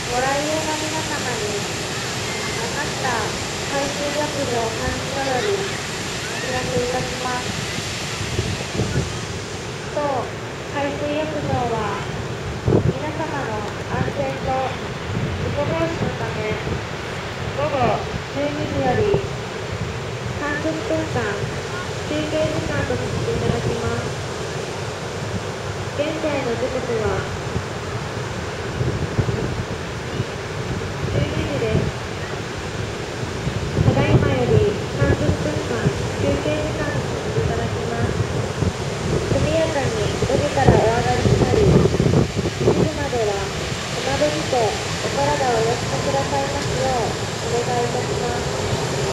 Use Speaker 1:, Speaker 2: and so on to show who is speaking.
Speaker 1: ご来園の皆様に、秋田海水浴場管理所よりお知らせいたします。当海水浴場は、皆様の安全と事故防止のため、午後12時より30分間休憩時間とさせていただきます。現在の時刻は12時です。ただいまより30分間休憩時間とさせていただきます。速やかにロビからお上がりになり、7時まではお窓にてお体をお休みくださいますようお願いいたします。